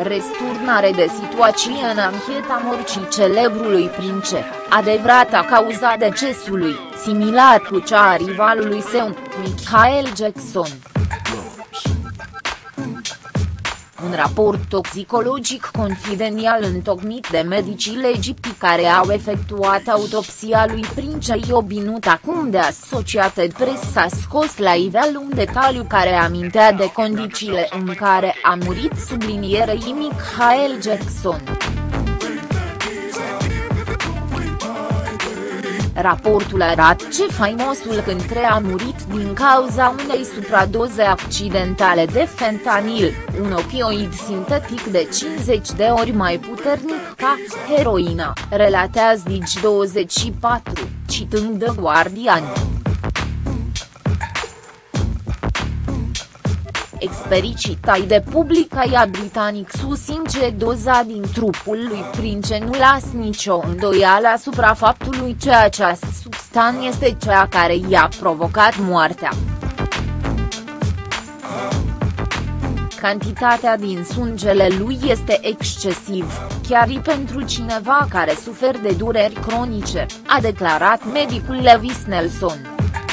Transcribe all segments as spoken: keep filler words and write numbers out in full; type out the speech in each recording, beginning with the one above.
Resturnare de situație în ancheta morții celebrului prince, adevărata cauza decesului, similar cu cea a rivalului său, Michael Jackson. Un raport toxicologic confidențial întocmit de medicii legipti care au efectuat autopsia lui prince, obținut acum de Associated Press, a scos la iveală un detaliu care amintea de condițiile în care a murit sublinierei Michael Jackson. Raportul arată ce faimosul cântare a murit din cauza unei supradoze accidentale de fentanil, un opioid sintetic de cincizeci de ori mai puternic ca heroina, relatează Digi douăzeci și patru, citând The Guardian. Expericii tai de publicația britanic susțin că doza din trupul lui prince nu lasă nicio îndoială asupra faptului că această substanță este cea care i-a provocat moartea. Cantitatea din sângele lui este excesiv, chiar și pentru cineva care suferă de dureri cronice, a declarat medicul Lewis Nelson.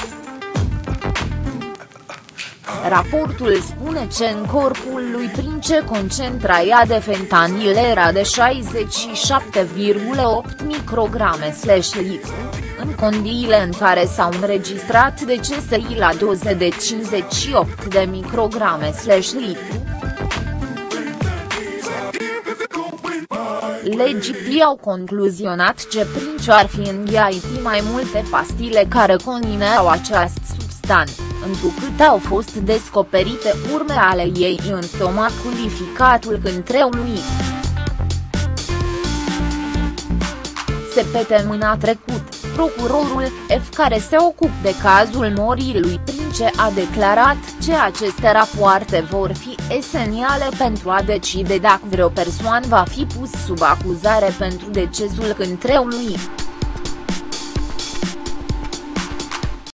Raportul spune că în corpul lui prince concentrația de fentanil era de șaizeci și șapte virgulă opt micrograme la litru, în condițiile în care s-au înregistrat decese la doze de cincizeci și opt de micrograme la litru. Legiptii au concluzionat că prince ar fi înghiait mai multe pastile care conțineau această substanță, întrucât au fost descoperite urme ale ei în stomacul ficatul cântăreului. Săptămâna trecută, procurorul F care se ocupă de cazul morii lui prince a declarat că aceste rapoarte vor fi esențiale pentru a decide dacă vreo persoană va fi pus sub acuzare pentru decesul cântăreului.